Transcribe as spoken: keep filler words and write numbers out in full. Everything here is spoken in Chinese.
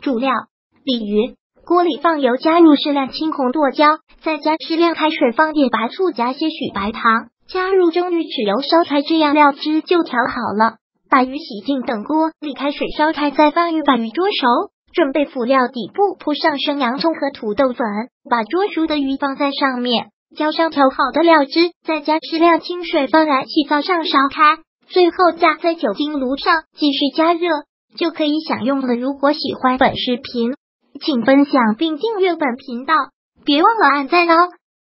主料：鲤鱼。锅里放油，加入适量青红剁椒，再加适量开水，放点白醋，加些许白糖，加入中鱼豉油烧开，这样料汁就调好了。把鱼洗净，等锅里开水烧开，再放鱼，把鱼捉熟。准备辅料，底部铺上生洋葱和土豆粉，把捉熟的鱼放在上面，浇上调好的料汁，再加适量清水，放燃气灶上烧开，最后架在酒精炉上继续加热，就可以享用了。如果喜欢本视频，请分享并订阅本频道，别忘了按赞哦。